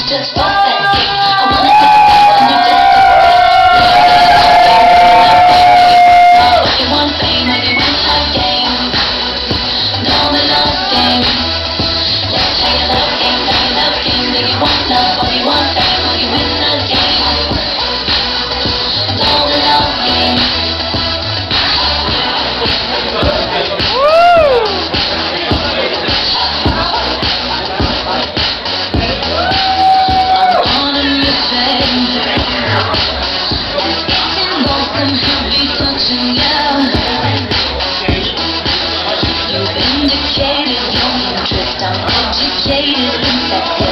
just off that dick. I wanna take a piece and you just take a piece. If you want fame, if you want a game, know the love game. Let's play a love game, play a love game. Do you want love or you want fame or you win the game? Know the love game. You've indicated your interest, I'm educated in that.